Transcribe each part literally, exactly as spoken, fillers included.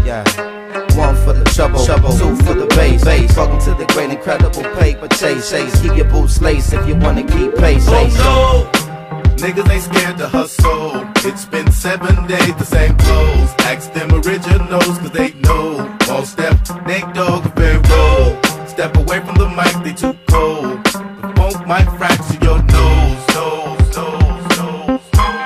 Yeah. One for the trouble, trouble. Two for the bass, bass. Welcome to the great incredible paper chase, chase. Keep your boots laced if you wanna keep pace. Oh no, niggas ain't scared to hustle. It's been seven days, the same clothes. Ask them originals, cause they know. All step, Nate Dogg, very roll. Step away from the mic, they too cold. The funk might fracture your nose, nose, nose, nose.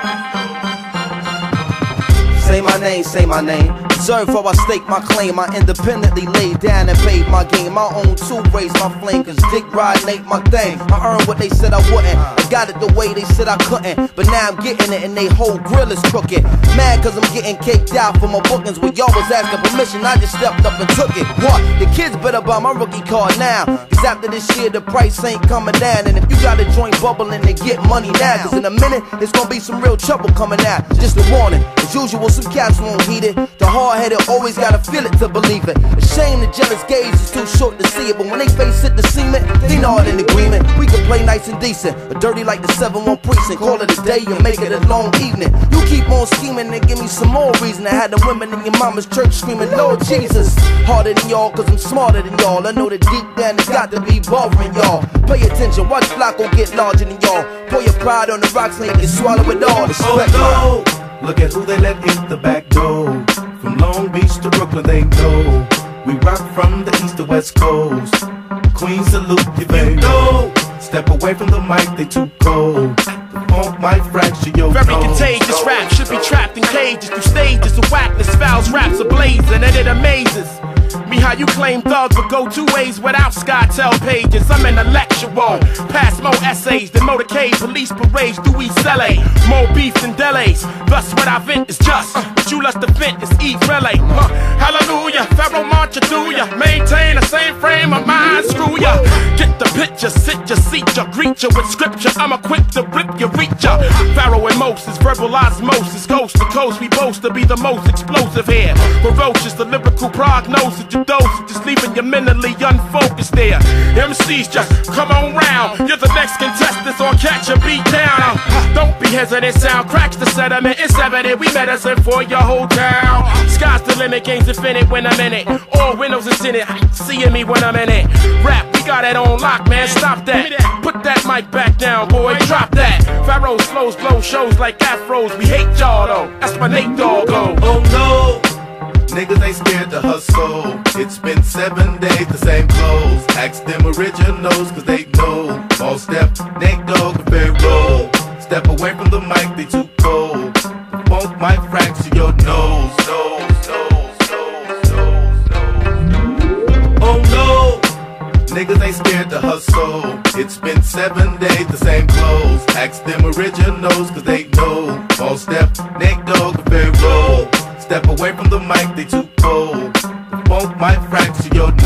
Say my name, say my name. Observe how I stake my claim. I independently laid down and paid my game. My own two raise my flame, cause dick riding ain't my thing. I earned what they said I wouldn't. I got it the way they said I couldn't. But now I'm getting it and they whole grill is crooked. Mad cause I'm getting caked out for my bookings. When y'all was asking permission, I just stepped up and took it. What? The kids better buy my rookie card now, cause after this year the price ain't coming down. And if you got a joint bubbling, then get money now, cause in a minute it's gonna be some real trouble coming out. Just a warning, as usual some cats won't heed it. The hard-headed always gotta feel it to believe it. A shame the jealous gaze is too short to see it, but when they face it, the cement, they know it in agreement. We can play nice and decent, or dirty like the seven one precinct. Call it a day and make it a long evening. You keep on scheming and give me some more reason. I had the women in your mama's church screaming, Lord Jesus. Harder than y'all, cause I'm smarter than y'all. I know that deep down it's got to be bothering y'all. Pay attention, watch Flacco get larger than y'all. Pour your pride on the rocks and you can swallow it all. Respect oh no, look at who they let in the back door. From Long Beach to Brooklyn, they know we rock from the east to west coast. Queens salute you, baby. No, step away from the mic, they too cold. The funk might fracture your Very nose. contagious rap should be trapped in cages. Through stages of whackness, fouls, raps ablazing, and it amazes me how you claim thugs would go two ways without SkyTel pages. I'm intellectual, pass more essays than motorcade, police parades through East L A. More beef than delays, thus what I vent is just what you lust to vent is eat relay. Huh. Hallelujah, Pharaoh march through ya. Maintain the same frame of mind, screw ya. Get the picture, sit ya, seat ya, greet ya with scripture. I'm equipped to rip ya, reach ya. Pharaoh and Moses, verbal osmosis, coast to coast. We boast to be the most explosive here. Ferocious, the lyrical prognosis. Your dose, just leaving you mentally unfocused there. M Cs just come on round. You're the next contestant on Catch a Beat Down. Don't be hesitant, sound cracks the sediment. It's evident we medicine for your whole town. Sky's the limit, game's infinite when I'm in it. All windows is in it, seeing me when I'm in it. Rap, we got it on lock, man, stop that. Put that mic back down, boy, drop that. Pharaoh's flows, blow shows like afros. We hate y'all though, that's my Nate Dogg. Oh no, niggas ain't scared to hustle. It's been seven days, the same clothes. Ask them originals, cause they know. All step, Nate Dogg, very roll. Step away from the mic, they too cold. The funk might fracture your nose. Nose, nose, nose, nose, nose. Oh no, niggas ain't scared to hustle. It's been seven days, the same clothes. Ask them originals, cause they know. All step, Nate Dogg, very roll. Step away from the mic, they too cold. The funk might fracture your nose.